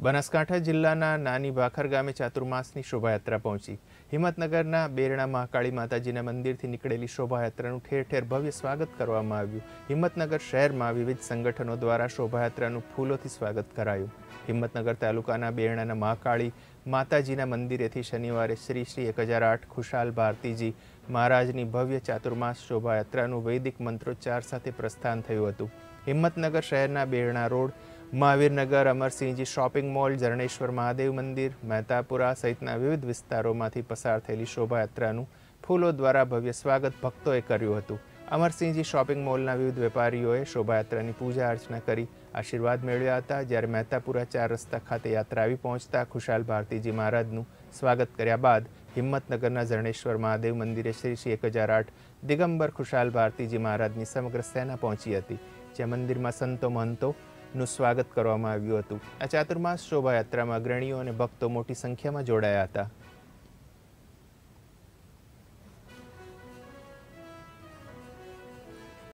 બનાસકાંઠા જિલ્લાના નાની ભાખર ગામે ચાતુર્માસની શોભાયાત્રા પહોંચી। હિંમતનગરના બેરણા મહાકાળી માતાજીના મંદિરથી નીકળેલી શોભાયાત્રાનું ઠેર ઠેર ભવ્ય સ્વાગત કરવામાં આવ્યું। હિંમતનગર શહેરમાં વિવિધ સંગઠનો દ્વારા શોભાયાત્રાનું ફૂલોથી સ્વાગત કરાયું। હિંમતનગર તાલુકાના બેરણાના મહાકાળી માતાજીના મંદિરેથી શનિવારે શ્રી 1008 ખુશાલ ભારતીજી મહારાજની ભવ્ય ચાતુર્માસ શોભાયાત્રાનું વૈદિક મંત્રોચ્ચાર સાથે પ્રસ્થાન થયું હતું। હિંમતનગર શહેરના Berna road, Mahavirnagar, Amarsinhji shopping mall, Jarneshwar Mahadev મંદિર, મહેતાપુરા સહિતના વિવિધ વિસ્તારોમાંથી પસાર થયેલી શોભાયાત્રાનું ફૂલો દ્વારા ભવ્ય સ્વાગત ભક્તોએ કર્યું હતું। અમરસિંહજી શોપિંગ મોલના વિવિધ વેપારીઓએ શોભાયાત્રાની પૂજા અર્ચના કરી આશીર્વાદ મેળવ્યા હતા। જ્યારે મહેતાપુરા 4 રસ્તા ખાતે યાત્રા આવી પહોંચતા ખુશાલ ભારતીજી મહારાજનું સ્વાગત કર્યા બાદ હિંમતનગરના જરણેશ્વર મહાદેવ મંદિરે શ્રી 1008 દિગંબર ખુશાલ ભારતીજી મહારાજની સમગ્ર સેના પહોંચી હતી, જ્યાં મંદિરમાં સંતો મહંતોનું સ્વાગત કરવામાં આવ્યું હતું। આ ચાતુર્માસ શોભાયાત્રામાં અગ્રણીઓ અને ભક્તો મોટી સંખ્યામાં જોડાયા હતા।